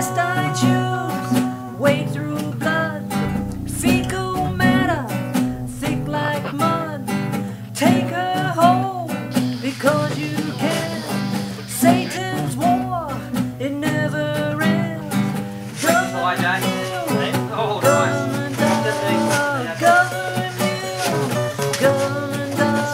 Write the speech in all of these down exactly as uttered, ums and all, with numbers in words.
best I choose. Wade through blood, fecal matter, thick like mud. Take her home because you can. Satan's war, it never ends. Hi, Jay. Oh, nice. Government, government, government.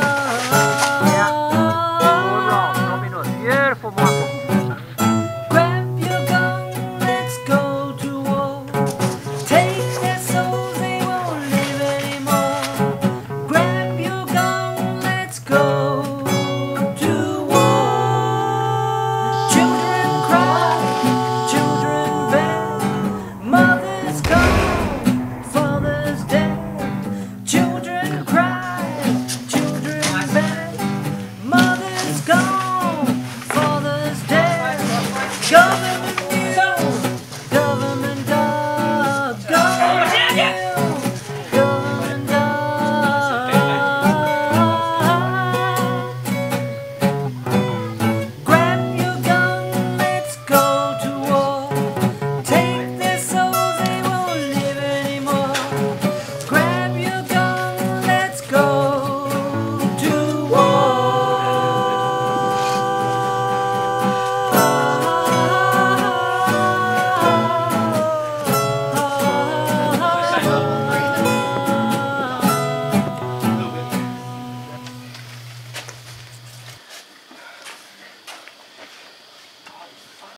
Beautiful one. Grab your gun, let's go to war. Take their souls, they won't live anymore. Grab your gun, let's go to war. Children cry, children beg, mothers gone, fathers dead. Children cry, children beg, mothers gone, fathers dead. Government